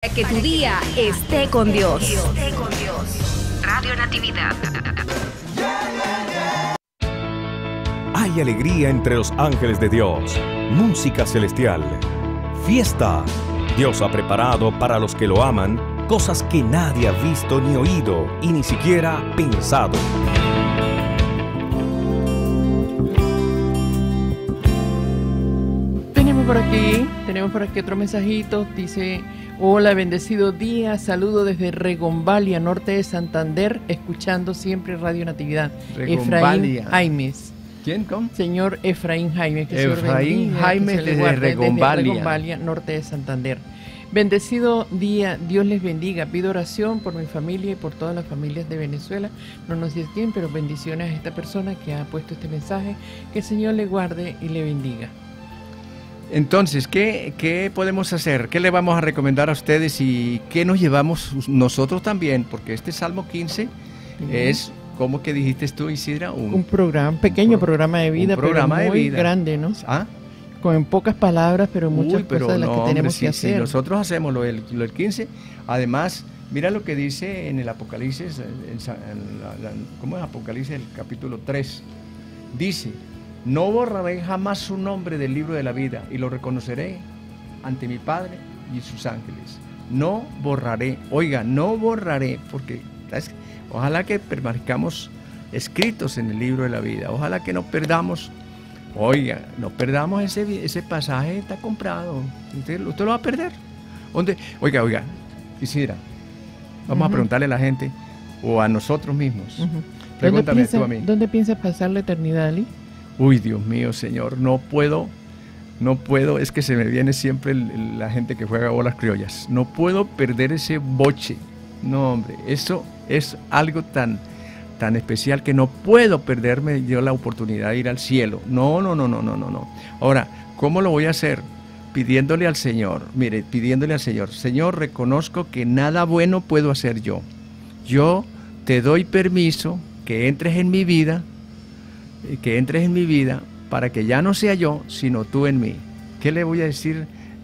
que tu día esté con Dios. Radio Natividad. Hay alegría entre los ángeles de Dios, música celestial, fiesta. Dios ha preparado para los que lo aman cosas que nadie ha visto ni oído y ni siquiera pensado. Tenemos por aquí otro mensajito. Dice: hola, bendecido día, saludo desde Regombalia, norte de Santander, escuchando siempre Radio Natividad. Efraín Jaimes. ¿Quién? ¿Cómo? Señor Efraín Jaimes. Que Efraín Jaimes desde Regombalia, norte de Santander. Bendecido día, Dios les bendiga. Pido oración por mi familia y por todas las familias de Venezuela. No nos dice quién, pero bendiciones a esta persona que ha puesto este mensaje. Que el Señor le guarde y le bendiga. Entonces, ¿qué podemos hacer? ¿Qué le vamos a recomendar a ustedes y qué nos llevamos nosotros también? Porque este Salmo 15 es, ¿cómo que dijiste tú, Isidra? Un programa de vida, pero muy grande, ¿no? ¿Ah? Con pocas palabras, pero muchas cosas de las que tenemos que hacer. Si nosotros hacemos lo del 15, además, mira lo que dice en el Apocalipsis, ¿cómo es Apocalipsis? El capítulo 3. Dice: no borraré jamás su nombre del libro de la vida y lo reconoceré ante mi Padre y sus ángeles. No borraré, oiga, no borraré, porque ojalá que permanezcamos escritos en el libro de la vida. Ojalá que no perdamos, oiga, no perdamos ese pasaje, está comprado. Usted lo va a perder. Oiga, Isidra, vamos a preguntarle a la gente o a nosotros mismos. Pregúntame tú a mí. ¿Dónde piensas pasar la eternidad, Ali? Uy, Dios mío, Señor, no puedo, es que se me viene siempre la gente que juega bolas criollas. No puedo perder ese boche. No, hombre, eso es algo tan especial que no puedo perderme yo la oportunidad de ir al cielo. No. Ahora, ¿cómo lo voy a hacer? Pidiéndole al Señor, Señor, reconozco que nada bueno puedo hacer yo. Yo te doy permiso que entres en mi vida, para que ya no sea yo, sino tú en mí. ¿Qué le voy a decir?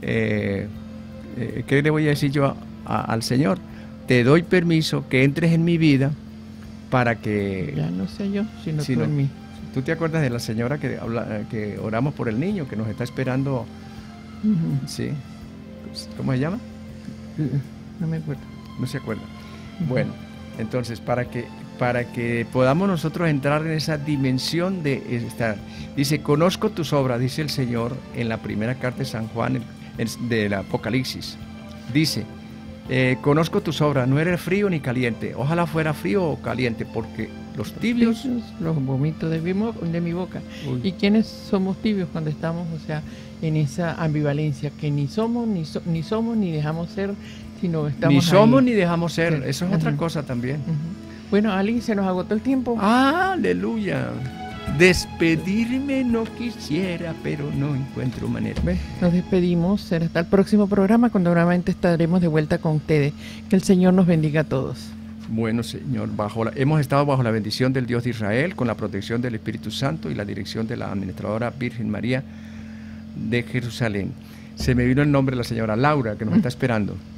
¿Qué le voy a decir yo al Señor? Te doy permiso que entres en mi vida para que ya no sea yo, sino tú en mí. ¿Tú te acuerdas de la señora que oramos por el niño que nos está esperando? Sí. ¿Cómo se llama? No me acuerdo. No se acuerda. Bueno, entonces para que podamos nosotros entrar en esa dimensión de estar. Dice: conozco tus obras, dice el Señor en la primera carta de San Juan del Apocalipsis. Dice: conozco tus obras, no eres frío ni caliente. Ojalá fuera frío o caliente, porque los tibios los vomito de mi boca. Uy. ¿Y quiénes somos tibios cuando estamos, en esa ambivalencia? Que ni somos ni dejamos ser, sino estamos ni somos ahí. Ni dejamos ser. Sí. Eso es otra cosa también. Bueno, Ali, se nos agotó el tiempo. ¡Aleluya! Despedirme no quisiera, pero no encuentro manera. Nos despedimos. Será hasta el próximo programa, cuando nuevamente estaremos de vuelta con ustedes. Que el Señor nos bendiga a todos. Bueno, Señor, hemos estado bajo la bendición del Dios de Israel, con la protección del Espíritu Santo y la dirección de la administradora Virgen María de Jerusalén. Se me vino el nombre de la señora Laura, que nos está esperando.